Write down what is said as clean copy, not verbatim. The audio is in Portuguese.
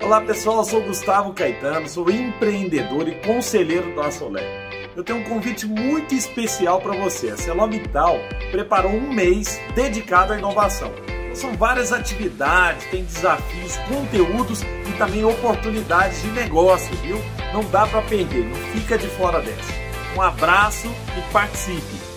Olá pessoal, eu sou Gustavo Caetano, sou empreendedor e conselheiro da Solé. Eu tenho um convite muito especial para você. A ArcelorMittal preparou um mês dedicado à inovação. São várias atividades, tem desafios, conteúdos e também oportunidades de negócio, viu? Não dá para perder, não fica de fora dessa. Um abraço e participe!